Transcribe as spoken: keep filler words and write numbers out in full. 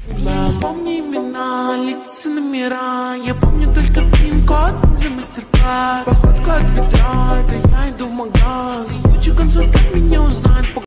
Помни имена, лица, номера. Я помню только пин-код, виза, мастер-класс. Походка от бедра, это я иду в магаз. Куча консультаций.